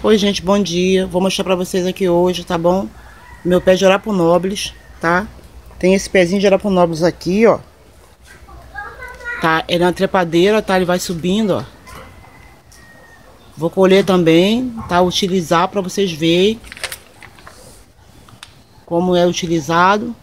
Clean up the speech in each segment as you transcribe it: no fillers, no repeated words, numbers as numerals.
Oi gente, bom dia. Vou mostrar pra vocês aqui hoje, tá bom? Meu pé de Araponóbilis, tá? Tem esse pezinho de Araponóbilis aqui, ó. Tá? Ele é uma trepadeira, tá? Ele vai subindo, ó. Vou colher também, tá? Utilizar pra vocês verem como é utilizado.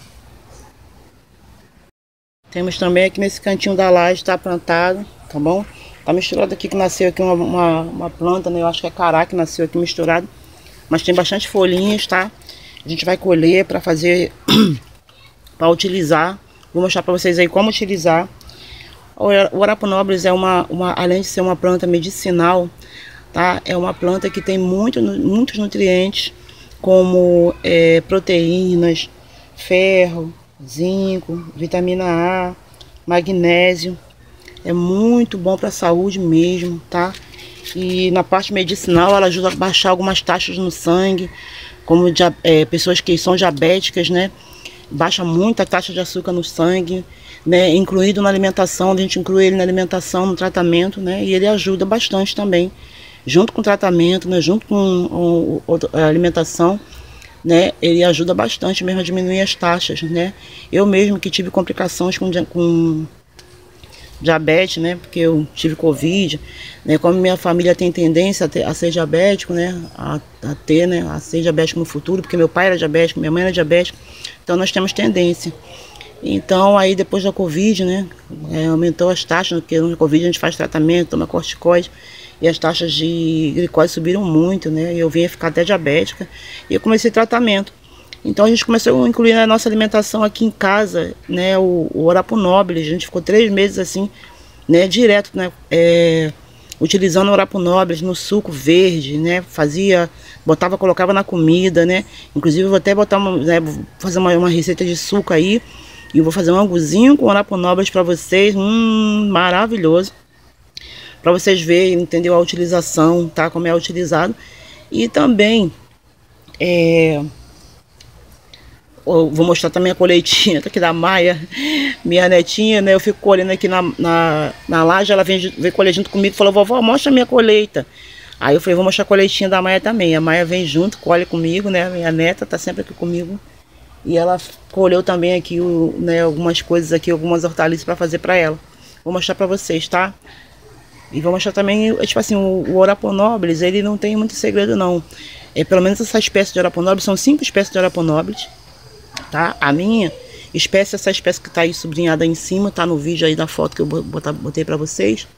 Temos também aqui nesse cantinho da laje, tá plantado, tá bom? Tá misturado aqui, que nasceu aqui uma planta, né? Eu acho que é cará que nasceu aqui misturado. Mas tem bastante folhinhas, tá? A gente vai colher pra fazer, pra utilizar. Vou mostrar pra vocês aí como utilizar. O Araponóbilis é além de ser uma planta medicinal, tá? É uma planta que tem muitos nutrientes, como proteínas, ferro, zinco, vitamina A, magnésio. É muito bom para a saúde mesmo, tá? E na parte medicinal ela ajuda a baixar algumas taxas no sangue, como pessoas que são diabéticas, né? Baixa muito a taxa de açúcar no sangue, né? Incluído na alimentação, a gente inclui ele na alimentação, no tratamento, né? E ele ajuda bastante também, junto com o tratamento, né? Junto com a alimentação, né? Ele ajuda bastante mesmo a diminuir as taxas, né? Eu mesmo que tive complicações com diabetes, né? Porque eu tive Covid, né? Como minha família tem tendência a ser diabético, né? A ser diabético no futuro, porque meu pai era diabético, minha mãe era diabética, então nós temos tendência. Então aí depois da Covid, né? Aumentou as taxas, porque no Covid a gente faz tratamento, toma corticoide, e as taxas de glicose subiram muito, né? E eu vinha ficar até diabética, e eu comecei tratamento. Então a gente começou a incluir na nossa alimentação aqui em casa, né, o Araponóbilis. A gente ficou 3 meses assim, né, direto, né, utilizando o Araponóbilis no suco verde, né, colocava na comida, né. Inclusive eu vou até botar fazer uma receita de suco aí, e eu vou fazer um anguzinho com Araponóbilis para vocês, maravilhoso, para vocês verem, entendeu, a utilização, tá, como é utilizado. E também vou mostrar também a colheitinha aqui da Maia, minha netinha, né? Eu fico colhendo aqui na laje, ela vem colher junto comigo e falou: vovó, mostra a minha colheita. Aí eu falei: vou mostrar a colheitinha da Maia também. A Maia vem junto, colhe comigo, né? Minha neta tá sempre aqui comigo. E ela colheu também aqui, né, algumas coisas aqui, algumas hortaliças para fazer para ela. Vou mostrar para vocês, tá? E vou mostrar também, tipo assim, o Araponóbilis, ele não tem muito segredo não. Pelo menos essa espécie de Araponóbilis, são 5 espécies de Araponóbilis. Tá? A minha espécie, essa espécie que tá aí sublinhada aí em cima, tá no vídeo aí da foto que eu botei pra vocês.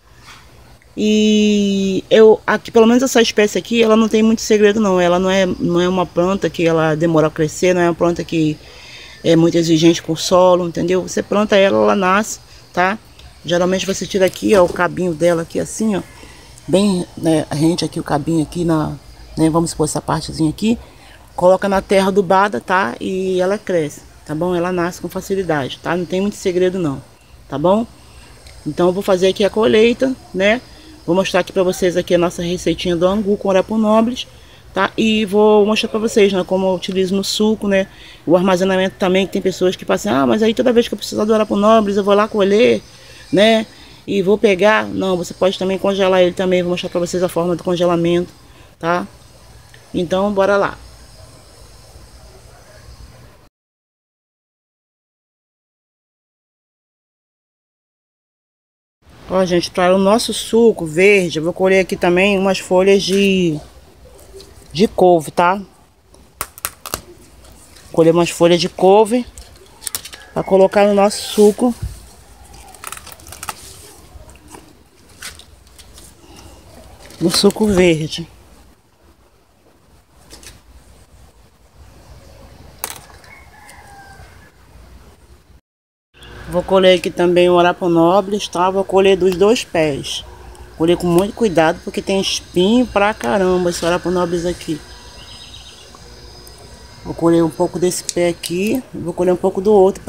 E aqui, pelo menos essa espécie aqui, ela não tem muito segredo não. Ela não é uma planta que ela demora a crescer, não é uma planta que é muito exigente com o solo, entendeu? Você planta ela nasce, tá? Geralmente você tira aqui, ó, o cabinho dela aqui assim, ó, bem, né, rente aqui o cabinho aqui né, vamos supor essa partezinha aqui. Coloca na terra adubada, tá? E ela cresce, tá bom? Ela nasce com facilidade, tá? Não tem muito segredo não, tá bom? Então eu vou fazer aqui a colheita, né? Vou mostrar aqui pra vocês aqui a nossa receitinha do angu com Araponóbilis, tá? E vou mostrar pra vocês, né, como eu utilizo no suco, né? O armazenamento também, que tem pessoas que passam: ah, mas aí toda vez que eu precisar do Araponóbilis eu vou lá colher, né? E vou pegar. Não, você pode também congelar ele também. Vou mostrar pra vocês a forma do congelamento, tá? Então bora lá. Ó, gente, para o nosso suco verde, eu vou colher aqui também umas folhas de couve, tá? Colher umas folhas de couve para colocar no nosso suco. No suco verde. Vou colher aqui também o Araponóbilis, tá? Vou colher dos 2 pés. Colher com muito cuidado, porque tem espinho pra caramba esse Araponóbilis aqui. Vou colher um pouco desse pé aqui, vou colher um pouco do outro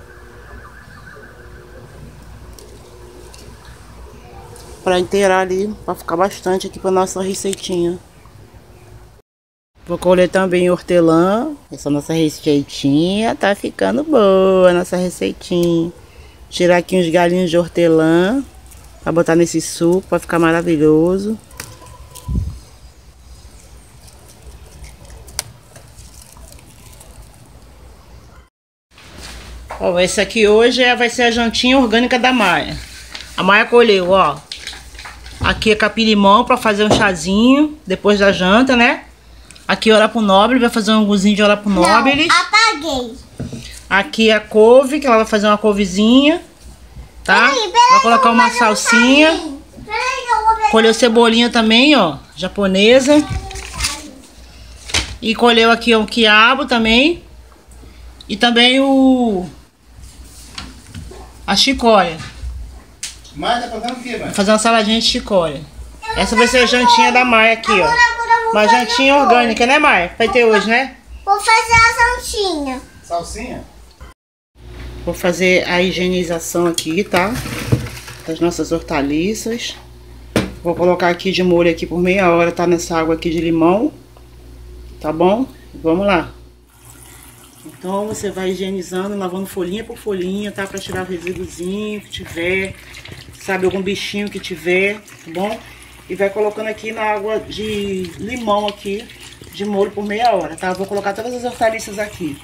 pra inteirar ali, pra ficar bastante aqui pra nossa receitinha. Vou colher também hortelã. Essa nossa receitinha tá ficando boa, nossa receitinha. Tirar aqui uns galinhos de hortelã pra botar nesse suco, pra ficar maravilhoso. Ó, esse aqui hoje vai ser a jantinha orgânica da Maia. A Maia colheu, ó. Aqui é capim-limão pra fazer um chazinho depois da janta, né? Aqui é orapo nobre, vai fazer um anguzinho de orapo nobre. Não, apaguei. Aqui é a couve, que ela vai fazer uma couvezinha, tá? Peraí, vai colocar uma salsinha. Colheu cebolinha também, ó, japonesa. E colheu aqui o quiabo também. E também a chicória. Maia tá fazendo o quê, Maia? Vou fazer uma saladinha de chicória. Essa vai ser a jantinha da Maia aqui, ó. Uma jantinha orgânica, né, Maia? Vai ter hoje, né? Vou fazer a salsinha. Salsinha? Vou fazer a higienização aqui, tá? Das nossas hortaliças. Vou colocar aqui de molho aqui por meia hora, tá? Nessa água aqui de limão. Tá bom? Vamos lá. Então você vai higienizando, lavando folhinha por folhinha, tá? Pra tirar o resíduozinho que tiver, sabe? Algum bichinho que tiver, tá bom? E vai colocando aqui na água de limão aqui, de molho por meia hora, tá? Vou colocar todas as hortaliças aqui.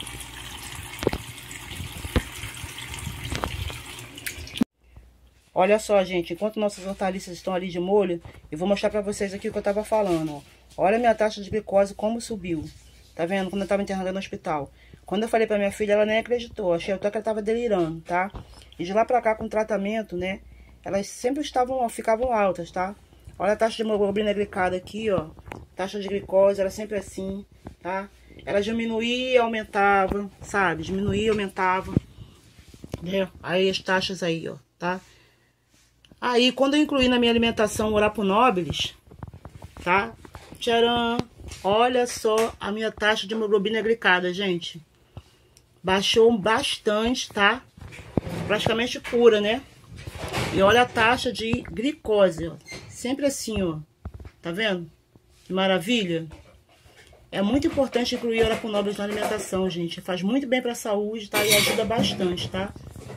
Olha só, gente, enquanto nossas hortaliças estão ali de molho, eu vou mostrar pra vocês aqui o que eu tava falando, ó. Olha a minha taxa de glicose como subiu. Tá vendo? Quando eu tava internada no hospital. Quando eu falei pra minha filha, ela nem acreditou. Achei até que ela tava delirando, tá? E de lá pra cá, com o tratamento, né? Elas sempre ficavam altas, tá? Olha a taxa de hemoglobina glicada aqui, ó. Taxa de glicose, era sempre assim, tá? Ela diminuía e aumentava, sabe? Diminuía e aumentava. Né? Aí as taxas aí, ó, tá? Aí, quando eu incluí na minha alimentação o orapo nobilis, tá? Tcharam! Olha só a minha taxa de hemoglobina glicada, gente. Baixou bastante, tá? Praticamente pura, né? E olha a taxa de glicose, ó. Sempre assim, ó. Tá vendo? Que maravilha. É muito importante incluir orapo nobilis na alimentação, gente. Faz muito bem pra saúde, tá? E ajuda bastante, tá?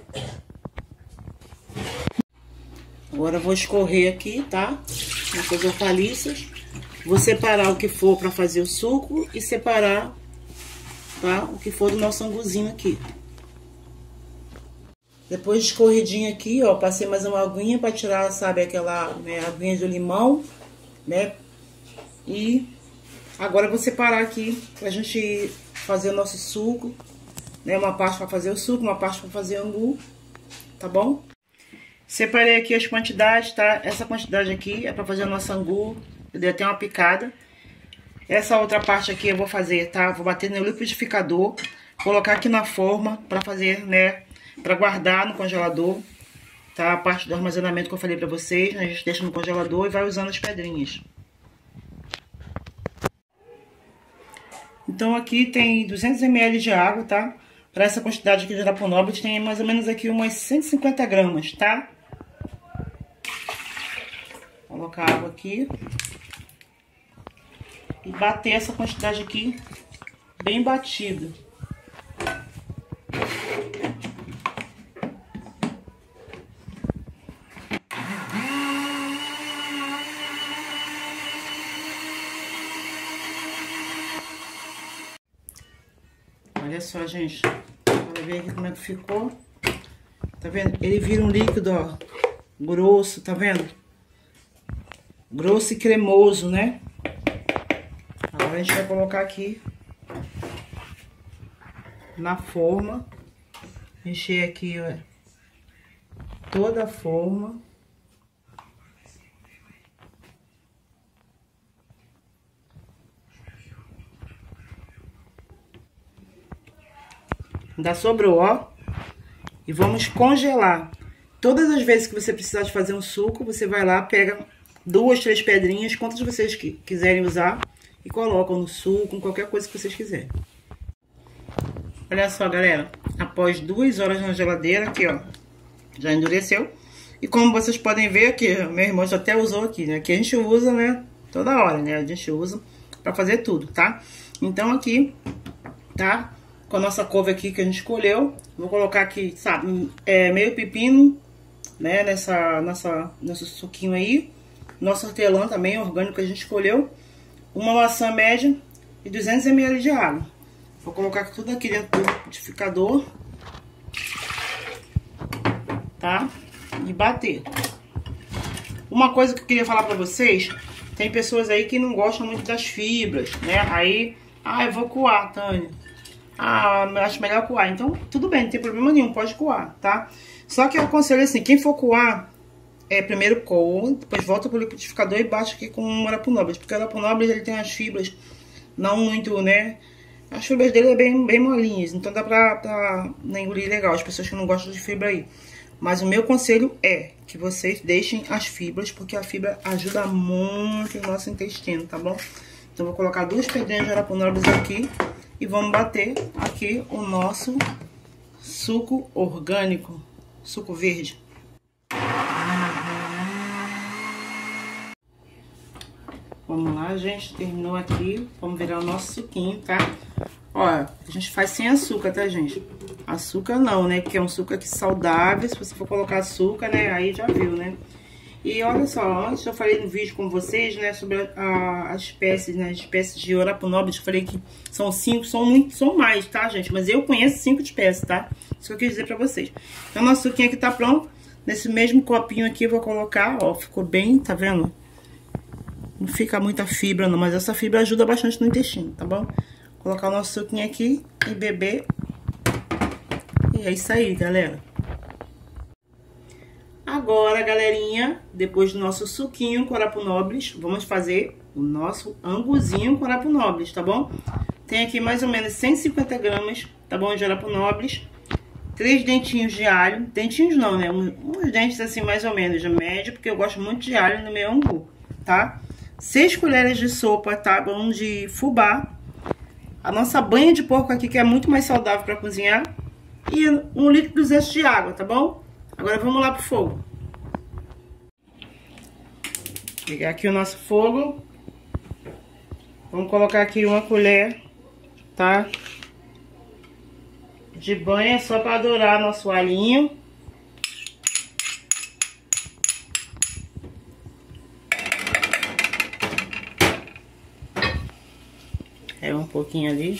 Agora eu vou escorrer aqui, tá? Essas hortaliças. Vou separar o que for para fazer o suco e separar, tá? O que for do nosso anguzinho aqui. Depois de escorridinho aqui, ó, passei mais uma aguinha para tirar, sabe, aquela, né, aguinha de limão, né? E agora eu vou separar aqui pra gente fazer o nosso suco, né? Uma parte para fazer o suco, uma parte para fazer o angu, tá bom? Separei aqui as quantidades, tá? Essa quantidade aqui é para fazer o nosso angu. Eu dei até uma picada. Essa outra parte aqui eu vou fazer, tá? Vou bater no liquidificador, colocar aqui na forma para fazer, né? Para guardar no congelador, tá? A parte do armazenamento que eu falei para vocês, né? A gente deixa no congelador e vai usando as pedrinhas. Então aqui tem 200 ml de água, tá? Para essa quantidade aqui de orapo nobilis tem mais ou menos aqui umas 150 gramas, tá? Vou colocar água aqui. E bater essa quantidade aqui bem batida. Olha só, gente. Bora ver aqui como é que ficou. Tá vendo? Ele vira um líquido, ó, grosso, tá vendo? Grosso e cremoso, né? Agora a gente vai colocar aqui na forma, encher aqui, ó, toda a forma. Ainda sobrou, ó. E vamos congelar. Todas as vezes que você precisar de fazer um suco, você vai lá, pega 2, 3 pedrinhas, quantas vocês quiserem usar, e colocam no suco, com qualquer coisa que vocês quiserem. Olha só, galera. Após 2 horas na geladeira, aqui, ó, já endureceu. E como vocês podem ver aqui, meu irmão já até usou aqui, né? Que a gente usa, né? Toda hora, né? A gente usa pra fazer tudo, tá? Então aqui, tá? Com a nossa couve aqui que a gente escolheu. Vou colocar aqui, sabe? Meio pepino, né? Nesse suquinho aí. Nosso hortelã também, orgânico que a gente escolheu. Uma maçã média e 200 ml de água. Vou colocar tudo aqui dentro do liquidificador. tá? E bater. Uma coisa que eu queria falar pra vocês, tem pessoas aí que não gostam muito das fibras, né? Aí, eu vou coar, Tânia. Eu acho melhor coar. Então, tudo bem, não tem problema nenhum, pode coar, tá? Só que eu aconselho assim, quem for coar, primeiro coa, depois volta pro liquidificador e bate aqui com o Orapo Nobles. Porque o Orapo Nobles, ele tem as fibras não muito, né? As fibras dele é bem molinhas, então dá pra engolir legal, as pessoas que não gostam de fibra aí. Mas o meu conselho é que vocês deixem as fibras, porque a fibra ajuda muito o nosso intestino, tá bom? Então, vou colocar 2 pedrinhas de Orapo Nobles aqui e vamos bater aqui o nosso suco orgânico, suco verde. Vamos lá, gente, terminou aqui, vamos virar o nosso suquinho, tá? Ó, a gente faz sem açúcar, tá, gente? Açúcar não, né? Porque é um suco aqui saudável. Se você for colocar açúcar, né? Aí já viu, né? E olha só, antes eu falei no vídeo com vocês, né? Sobre as espécies, né? As espécies de Orapo Nobles. Eu falei que são 5, são mais, tá, gente? Mas eu conheço 5 espécies, tá? Isso que eu quis dizer pra vocês. Então, nosso suquinho aqui tá pronto. Nesse mesmo copinho aqui eu vou colocar, ó. Ficou bem, tá vendo? Não fica muita fibra não, mas essa fibra ajuda bastante no intestino, tá bom? Colocar o nosso suquinho aqui e beber. E é isso aí, galera. Agora, galerinha, depois do nosso suquinho com Orapo Nobles, vamos fazer o nosso anguzinho com Orapo Nobles, tá bom? Tem aqui mais ou menos 150 gramas, tá bom, de Orapo Nobles. 3 dentinhos de alho. Dentinhos não, né? Uns dentes assim, mais ou menos, de médio, porque eu gosto muito de alho no meu angu, tá? 6 colheres de sopa, tá bom, de fubá. A nossa banha de porco aqui, que é muito mais saudável para cozinhar. E 1,2 litro de água, tá bom? Agora vamos lá pro fogo. Ligar aqui o nosso fogo. Vamos colocar aqui 1 colher, tá? De banha, só para dourar nosso alhinho. Um pouquinho ali.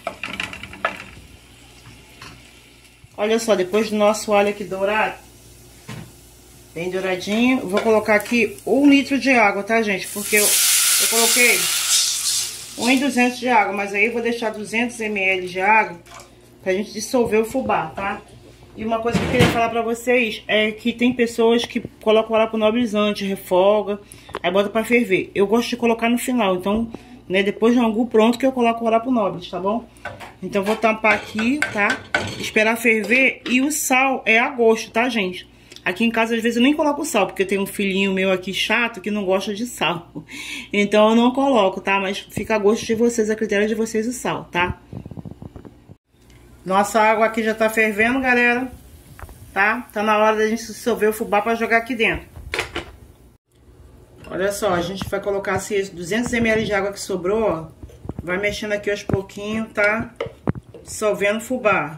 Olha só, depois do nosso alho aqui dourado, bem douradinho, eu vou colocar aqui 1 litro de água, tá, gente? Porque eu coloquei 1,200 de água, mas aí eu vou deixar 200 ml de água pra gente dissolver o fubá, tá? E uma coisa que eu queria falar pra vocês é que tem pessoas que colocam o Orapo Nobles antes, refoga, aí bota pra ferver. Eu gosto de colocar no final, então, né, depois do angu pronto que eu coloco o Orapo Nobles, tá bom? Então, vou tampar aqui, tá? Esperar ferver e o sal é a gosto, tá, gente? Aqui em casa, às vezes, eu nem coloco sal, porque eu tenho um filhinho meu aqui chato que não gosta de sal. Então, eu não coloco, tá? Mas fica a gosto de vocês, a critério de vocês o sal, tá? Nossa água aqui já tá fervendo, galera. Tá? Tá na hora da gente dissolver o fubá pra jogar aqui dentro. Olha só, a gente vai colocar assim, 200 ml de água que sobrou, ó. Vai mexendo aqui aos pouquinhos, tá? Dissolvendo o fubá.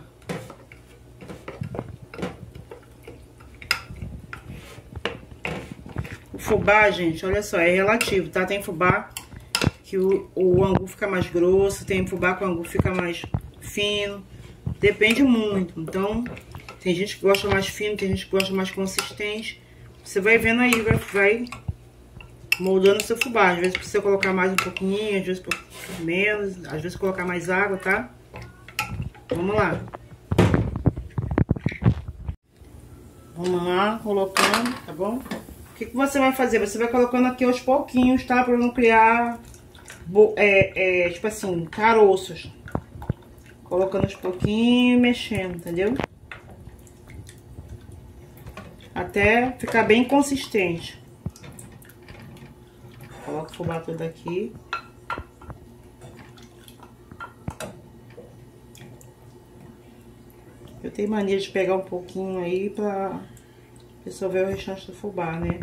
O fubá, gente, olha só, é relativo, tá? Tem fubá que o angu fica mais grosso, tem fubá que o angu fica mais fino. Depende muito. Então, tem gente que gosta mais fino, tem gente que gosta mais consistente. Você vai vendo aí, vai moldando o seu fubá. Às vezes precisa colocar mais um pouquinho, às vezes um pouquinho menos, às vezes colocar mais água, tá? Vamos lá. Vamos lá, colocando, tá bom? O que você vai fazer? Você vai colocando aqui aos pouquinhos, tá? Pra não criar, tipo assim, caroços. Colocando aos pouquinhos e mexendo, entendeu? Até ficar bem consistente. Coloca o fubá todo aqui. Eu tenho mania de pegar um pouquinho aí pra dissolver o restante do fubá, né?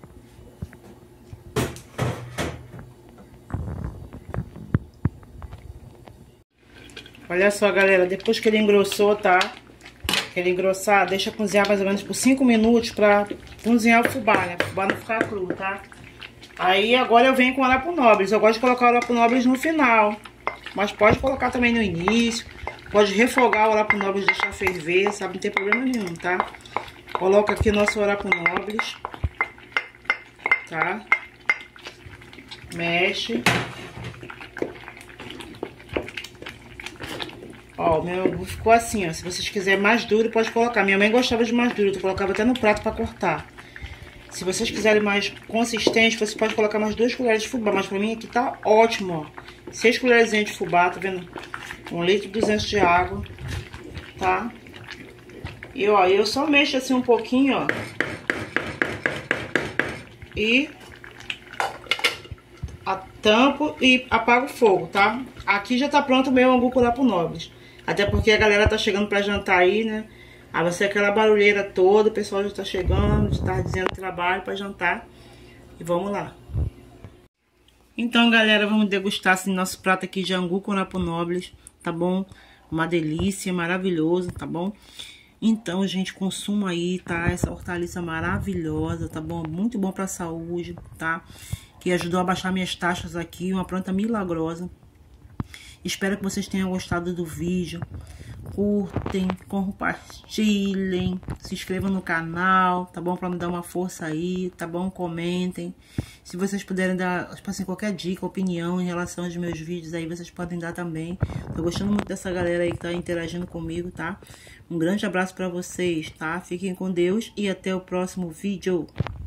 Olha só, galera, depois que ele engrossou, tá? Que ele engrossar, deixa cozinhar mais ou menos por 5 minutos pra cozinhar o fubá, né? O fubá não ficar cru, tá? Aí agora eu venho com o Orapo Nobles. Eu gosto de colocar o Orapo Nobles no final, mas pode colocar também no início. Pode refogar o Orapo Nobles, deixar ferver, sabe? Não tem problema nenhum, tá? Coloca aqui o nosso Orapo Noblis, tá? Mexe. Ó, o meu angu ficou assim, ó. Se vocês quiserem mais duro, pode colocar. Minha mãe gostava de mais duro, eu colocava até no prato pra cortar. Se vocês quiserem mais consistente, você pode colocar mais 2 colheres de fubá. Mas pra mim aqui tá ótimo, ó. 6 colherzinhas de fubá, tá vendo? 1 litro e 200 de água, tá? E, ó, eu só mexo assim um pouquinho, ó. E tampo e apago o fogo, tá? Aqui já tá pronto o meu angu com Orapo Noblis. Até porque a galera tá chegando pra jantar aí, né? Aí vai ser aquela barulheira toda, o pessoal já tá chegando, já tá dizendo trabalho pra jantar. E vamos lá. Então, galera, vamos degustar assim, nosso prato aqui de angu com Orapo Noblis, tá bom? Uma delícia, maravilhoso, tá bom? Então, gente, consuma aí, tá? Essa hortaliça maravilhosa, tá bom? Muito bom pra saúde, tá? Que ajudou a baixar minhas taxas aqui, uma planta milagrosa. Espero que vocês tenham gostado do vídeo. Curtem, compartilhem, se inscrevam no canal, tá bom? Pra me dar uma força aí, tá bom? Comentem. Se vocês puderem dar, tipo assim, qualquer dica, opinião em relação aos meus vídeos aí, vocês podem dar também. Tô gostando muito dessa galera aí que tá interagindo comigo, tá? Um grande abraço pra vocês, tá? Fiquem com Deus e até o próximo vídeo.